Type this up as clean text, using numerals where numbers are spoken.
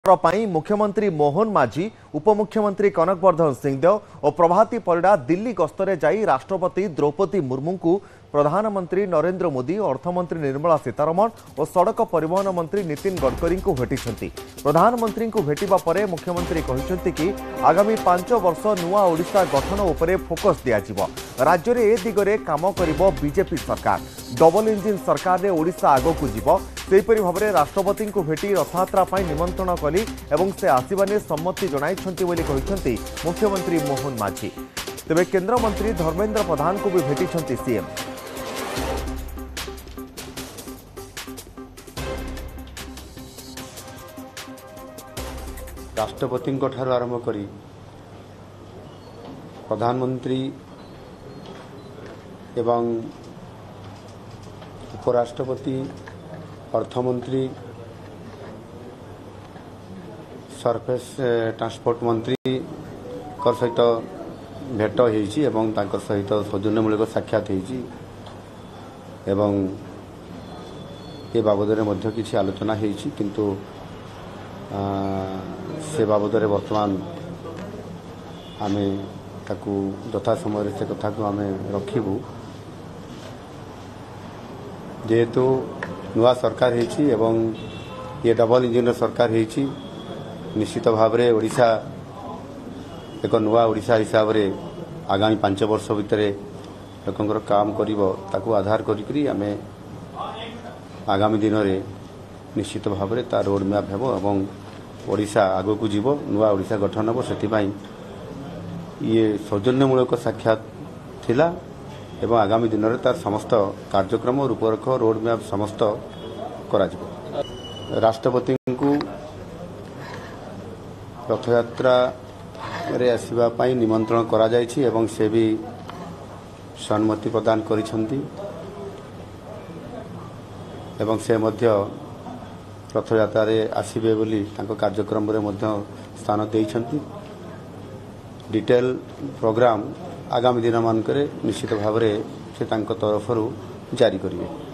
ପାଇଁ मुख्यमंत्री मोहन माझी उपमुख्यमंत्री कनक वर्धन सिंहदेव और प्रभाती परिड़ा दिल्ली गस्तरे जाई राष्ट्रपति द्रौपदी मुर्मू को प्रधानमंत्री नरेंद्र मोदी अर्थमंत्री निर्मला सीतारमण और सड़क परिवहन मंत्री नितिन गडकरी को भेटी। प्रधानमंत्री को भेटिबा परे मुख्यमंत्री कहते कि आगामी 5 वर्ष नुआ ओडिशा गठन उपरे फोकस दियाजिबो। राज्य में ए दिगरे काम करिबो बीजेपी सरकार। डबल इंजिन सरकार रे ओडिशा आगो जीवो। सेहीपरि भाबरे राष्ट्रपति को भेटी रथयात्रा पाई निमंत्रण कली एवं से आसवाने सम्मति जणाइछन्ति बोली कहिसन्ति मुख्यमंत्री मोहन माझी। तेबे केंद्र मंत्री धर्मेंद्र प्रधान को भी भेटिछन्ति सीएम। राष्ट्रपति आरंभ करी प्रधानमंत्री एवं उपराष्ट्रपति अर्थमंत्री सरफेस ट्रांसपोर्ट मंत्री सहित भेट होइछि एवं तांकर सहित सौजन्यमूलक साक्षात होइछि एवं ए बाबदरे मध्य किछि आलोचना होइछि किंतु से बाबदरे वर्तमान आमे ताकू यथा समय से कथा को आमे रखिबू। जेहेतु नुआ सरकार होइछि एवं ये डबल इंजिन सरकार होइछि निश्चित भाव में ओडिशा एक नुआ ओडिशा हिसाब से आगामी 5 वर्ष भितर लोकंकर काम करिवो ताकू आधार करी आमे आगामी दिन में निश्चित भाव में ता रोड मैप हेबो एवं ओडिशा आगो को जीवो नुआ ओडिशा गठन हेबो। सेथिबाई ये सौजन्यमूलक साक्षात थिला एवं आगामी दिन में तार समस्त कार्यक्रम रूपरेख रोड मैप समस्त करा जिवो। राष्ट्रपति को रथयात्रा रे आसीबा पाई निमंत्रण करा जायछि एवं से भी सम्मति प्रदान करिसंती एवं से मध्य रथयात्रा रे आसीबे बोली तांको कार्यक्रम रे मध्य स्थान देइछंती। डिटेल प्रोग्राम आगामी दिन मानकरे निश्चित भाव से तांको तरफरु जारी करिवे।